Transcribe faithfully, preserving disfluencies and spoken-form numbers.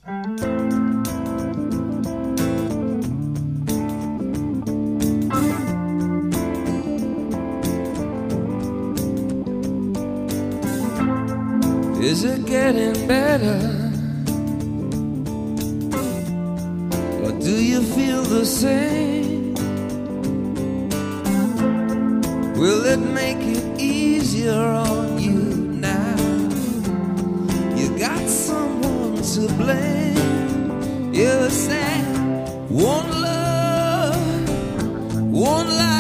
Is it getting better? Or do you feel the same? Will it make it easier on you now? You got someone to blame. You say, one love, one life.